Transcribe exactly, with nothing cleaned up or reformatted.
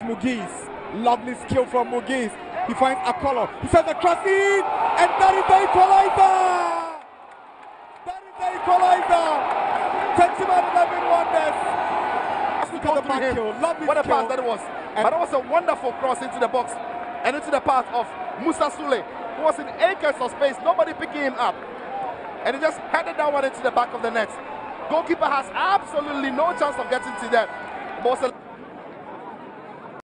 Mugiz. Lovely skill from Mugiz. He finds a color. He sends a cross in, and that is the equalizer. That is the equalizer. twenty-one eleven wonders. Look at the back kill. Lovely What a skill. pass that was. And but that was a wonderful cross into the box and into the path of Musa Sule, who was in acres of space, nobody picking him up. And he just headed that one into the back of the net. Goalkeeper has absolutely no chance of getting to that. But